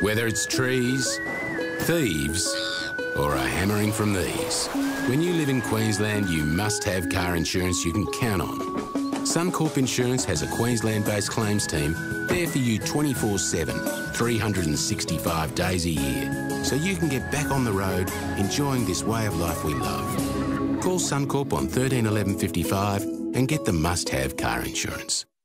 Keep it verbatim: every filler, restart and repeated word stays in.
Whether it's trees, thieves, or a hammering from these, when you live in Queensland, you must have car insurance you can count on. Suncorp Insurance has a Queensland-based claims team there for you twenty-four seven, three hundred sixty-five days a year, so you can get back on the road enjoying this way of life we love. Call Suncorp on thirteen eleven fifty-five and get the must-have car insurance.